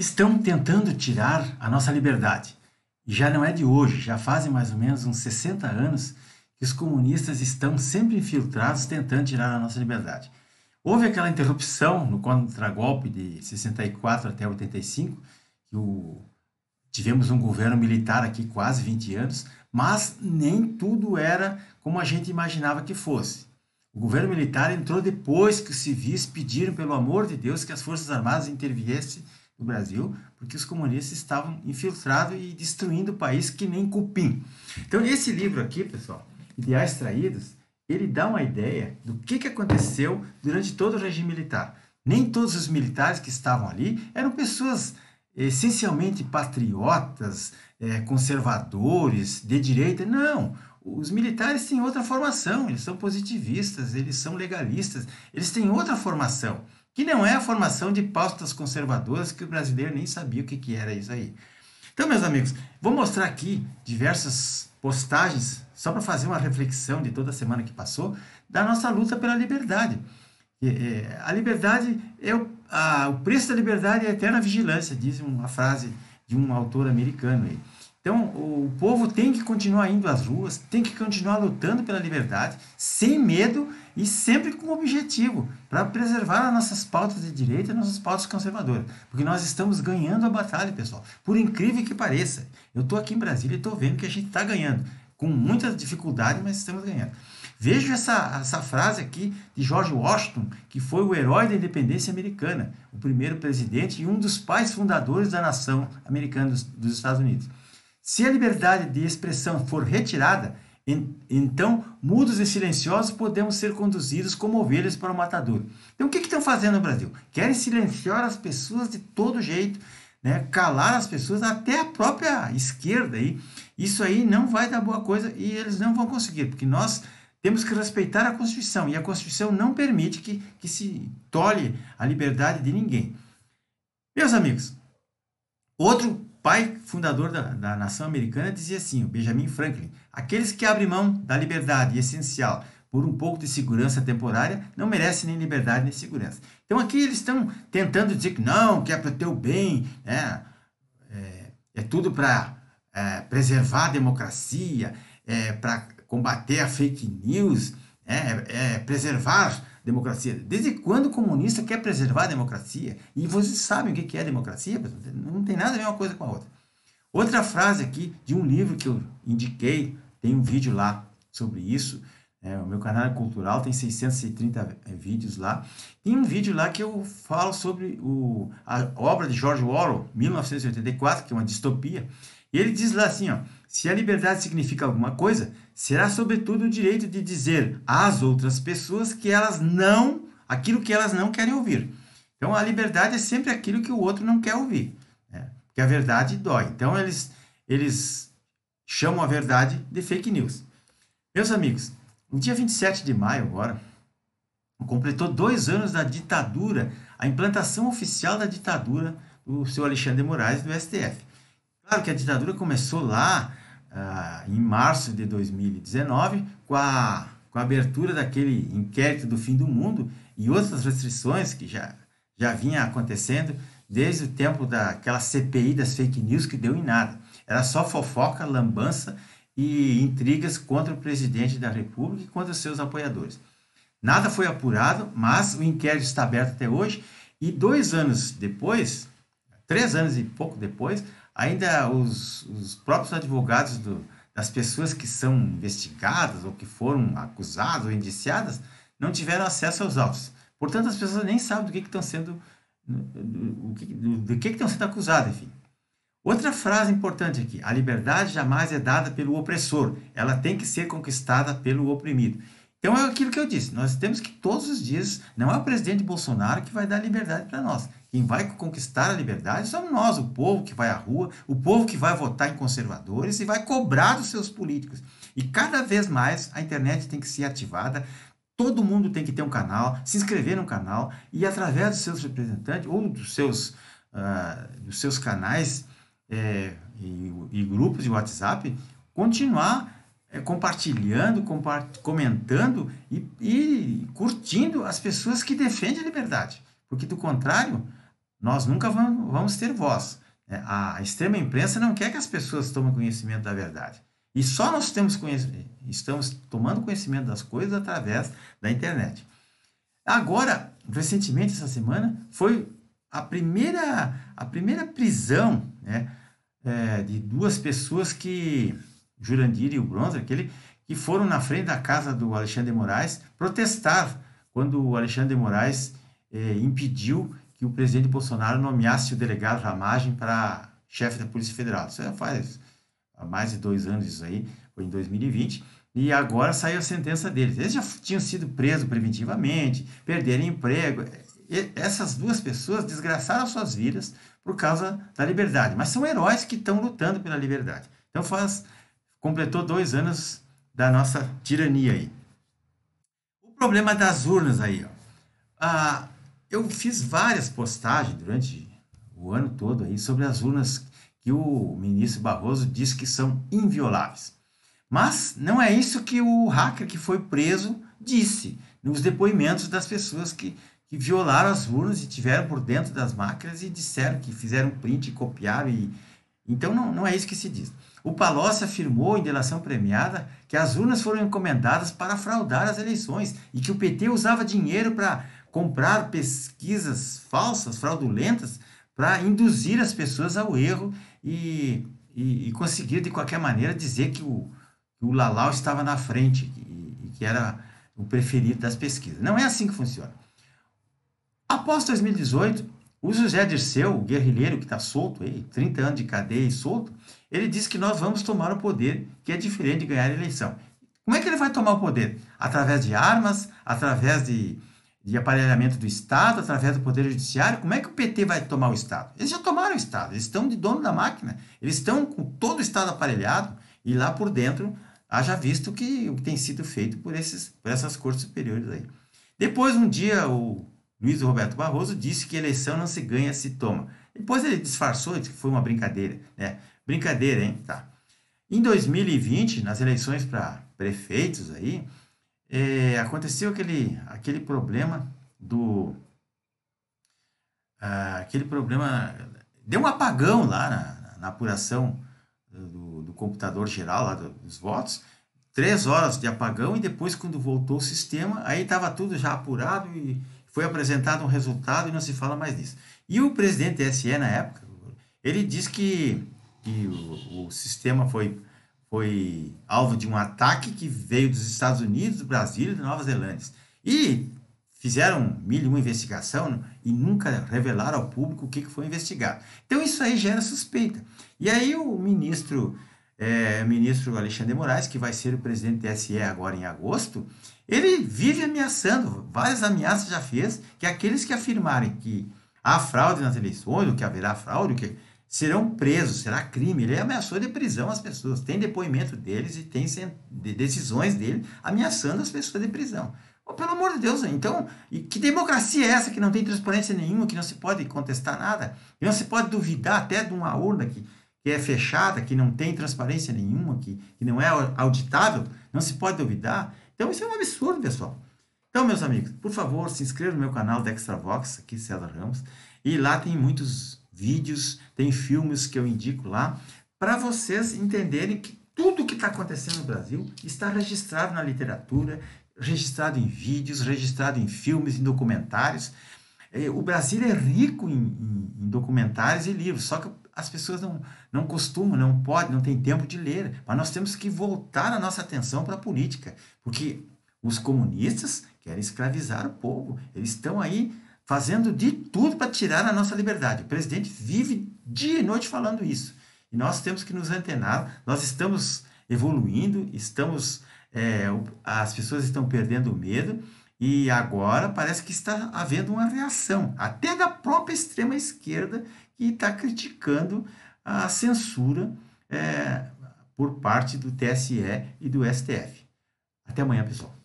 Estão tentando tirar a nossa liberdade. E já não é de hoje, já fazem mais ou menos uns 60 anos que os comunistas estão sempre infiltrados tentando tirar a nossa liberdade. Houve aquela interrupção no contragolpe de 64 até 85, que tivemos um governo militar aqui quase 20 anos, mas nem tudo era como a gente imaginava que fosse. O governo militar entrou depois que os civis pediram, pelo amor de Deus, que as Forças Armadas interviessem no Brasil, porque os comunistas estavam infiltrados e destruindo o país que nem cupim. Então, esse livro aqui, pessoal, Ideais Traídos, ele dá uma ideia do que aconteceu durante todo o regime militar. Nem todos os militares que estavam ali eram pessoas essencialmente patriotas, conservadores, de direita. Não, os militares têm outra formação, eles são positivistas, eles são legalistas, eles têm outra formação, que não é a formação de pautas conservadoras, que o brasileiro nem sabia o que era isso aí. Então, meus amigos, vou mostrar aqui diversas postagens, só para fazer uma reflexão de toda a semana que passou, da nossa luta pela liberdade. A liberdade o preço da liberdade é a eterna vigilância, diz uma frase de um autor americano aí. Então, o povo tem que continuar indo às ruas, tem que continuar lutando pela liberdade, sem medo e sempre com objetivo, para preservar as nossas pautas de direita e nossas pautas conservadoras. Porque nós estamos ganhando a batalha, pessoal. Por incrível que pareça. Eu estou aqui em Brasília e estou vendo que a gente está ganhando. Com muita dificuldade, mas estamos ganhando. Veja essa frase aqui de George Washington, que foi o herói da independência americana, o primeiro presidente e um dos pais fundadores da nação americana dos Estados Unidos. Se a liberdade de expressão for retirada, então, mudos e silenciosos podemos ser conduzidos como ovelhas para o matadouro. Então, o que estão fazendo no Brasil? Querem silenciar as pessoas de todo jeito, né? Calar as pessoas, até a própria esquerda. Isso aí não vai dar boa coisa e eles não vão conseguir, porque nós temos que respeitar a Constituição, e a Constituição não permite que se tolhe a liberdade de ninguém. Meus amigos, outro pai fundador da nação americana dizia assim, o Benjamin Franklin: aqueles que abrem mão da liberdade essencial por um pouco de segurança temporária não merecem nem liberdade nem segurança. Então aqui eles estão tentando dizer que não, que é para ter o bem, né? É tudo para preservar a democracia, para combater a fake news, preservar a democracia. Desde quando o comunista quer preservar a democracia? E vocês sabem o que é democracia? Não tem nada a ver uma coisa com a outra. Outra frase aqui de um livro que eu indiquei, tem um vídeo lá sobre isso. O meu canal é cultural, tem 630 vídeos lá. Tem um vídeo lá que eu falo sobre a obra de George Orwell, 1984, que é uma distopia. E ele diz lá assim, ó: se a liberdade significa alguma coisa, será sobretudo o direito de dizer às outras pessoas aquilo que elas não querem ouvir. Então, a liberdade é sempre aquilo que o outro não quer ouvir, né? Porque a verdade dói. Então, eles chamam a verdade de fake news. Meus amigos, no dia 27 de maio agora, completou 2 anos da ditadura, a implantação oficial da ditadura do seu Alexandre de Moraes, do STF. Claro que a ditadura começou lá em março de 2019, com a abertura daquele inquérito do fim do mundo e outras restrições que já vinha acontecendo desde o tempo daquela CPI das fake news, que deu em nada. Era só fofoca, lambança e intrigas contra o presidente da República e contra os seus apoiadores. Nada foi apurado, mas o inquérito está aberto até hoje, e 2 anos depois, 3 anos e pouco depois, ainda os próprios advogados das pessoas que são investigadas ou que foram acusadas ou indiciadas não tiveram acesso aos autos. Portanto, as pessoas nem sabem do que estão sendo acusadas, enfim. Outra frase importante aqui: a liberdade jamais é dada pelo opressor, ela tem que ser conquistada pelo oprimido. Então é aquilo que eu disse, nós temos que todos os dias, não é o presidente Bolsonaro que vai dar liberdade para nós. Quem vai conquistar a liberdade somos nós, o povo que vai à rua, o povo que vai votar em conservadores e vai cobrar dos seus políticos. E cada vez mais a internet tem que ser ativada, todo mundo tem que ter um canal, se inscrever no canal e, através dos seus representantes ou dos seus canais e grupos de WhatsApp, continuar compartilhando, comentando e curtindo as pessoas que defendem a liberdade. Porque, do contrário, nós nunca vamos ter voz. Né? A extrema imprensa não quer que as pessoas tomem conhecimento da verdade. E só nós estamos tomando conhecimento das coisas através da internet. Agora, recentemente, essa semana, foi a primeira prisão, né, de duas pessoas que, Jurandir e o Bronzer, que foram na frente da casa do Alexandre de Moraes protestar quando o Alexandre de Moraes impediu que o presidente Bolsonaro nomeasse o delegado Ramagem para chefe da Polícia Federal. Isso já faz há mais de 2 anos isso aí, foi em 2020, e agora saiu a sentença deles. Eles já tinham sido presos preventivamente, perderam emprego. Essas duas pessoas desgraçaram suas vidas por causa da liberdade, mas são heróis que estão lutando pela liberdade. Então completou 2 anos da nossa tirania aí. O problema das urnas aí, ó. Eu fiz várias postagens durante o ano todo aí sobre as urnas que o ministro Barroso disse que são invioláveis. Mas não é isso que o hacker que foi preso disse nos depoimentos das pessoas que violaram as urnas e tiveram por dentro das máquinas e disseram que fizeram print e copiaram. Então não é isso que se diz. O Palocci afirmou em delação premiada que as urnas foram encomendadas para fraudar as eleições e que o PT usava dinheiro para comprar pesquisas falsas, fraudulentas, para induzir as pessoas ao erro e conseguir, de qualquer maneira, dizer que o Lalau estava na frente e que era o preferido das pesquisas. Não é assim que funciona. Após 2018, o José Dirceu, o guerrilheiro que está solto, aí, 30 anos de cadeia e solto, ele disse que nós vamos tomar o poder, que é diferente de ganhar a eleição. Como é que ele vai tomar o poder? Através de armas, através de aparelhamento do Estado, através do Poder Judiciário. Como é que o PT vai tomar o Estado? Eles já tomaram o Estado, eles estão de dono da máquina, eles estão com todo o Estado aparelhado e lá por dentro haja visto o que tem sido feito por essas cortes superiores aí. Depois, um dia, o Luiz Roberto Barroso disse que eleição não se ganha, se toma. Depois ele disfarçou, disse que foi uma brincadeira, né? Brincadeira, hein? Tá. Em 2020, nas eleições para prefeitos aí, aconteceu aquele problema deu um apagão lá na apuração do computador geral lá dos votos, 3 horas de apagão, e depois, quando voltou o sistema, aí estava tudo já apurado e foi apresentado um resultado e não se fala mais disso. E o presidente do TSE, na época, ele disse que o sistema foi alvo de um ataque que veio dos Estados Unidos, do Brasil e da Nova Zelândia. E fizeram 1001 investigação e nunca revelaram ao público o que foi investigado. Então isso aí gera suspeita. E aí o ministro Alexandre de Moraes, que vai ser o presidente do TSE agora em agosto, ele vive ameaçando, várias ameaças já fez, que aqueles que afirmarem que há fraude nas eleições, ou que haverá fraude, que serão presos, será crime. Ele ameaçou de prisão as pessoas. Tem depoimento deles e tem decisões dele ameaçando as pessoas de prisão. Oh, pelo amor de Deus, então, que democracia é essa que não tem transparência nenhuma, que não se pode contestar nada, que não se pode duvidar até de uma urna que é fechada, que não tem transparência nenhuma, que não é auditável, não se pode duvidar. Então isso é um absurdo, pessoal. Então, meus amigos, por favor, se inscreva no meu canal da Extravox, aqui César Ramos, e lá tem muitos vídeos, tem filmes que eu indico lá, para vocês entenderem que tudo que está acontecendo no Brasil está registrado na literatura, registrado em vídeos, registrado em filmes, em documentários. O Brasil é rico em documentários e livros, só que as pessoas não costumam, não podem, não têm tempo de ler. Mas nós temos que voltar a nossa atenção para a política, porque os comunistas querem escravizar o povo. Eles estão aí fazendo de tudo para tirar a nossa liberdade. O presidente vive dia e noite falando isso. E nós temos que nos antenar. Nós estamos evoluindo, as pessoas estão perdendo o medo, e agora parece que está havendo uma reação, até da própria extrema esquerda, que está criticando a censura por parte do TSE e do STF. Até amanhã, pessoal.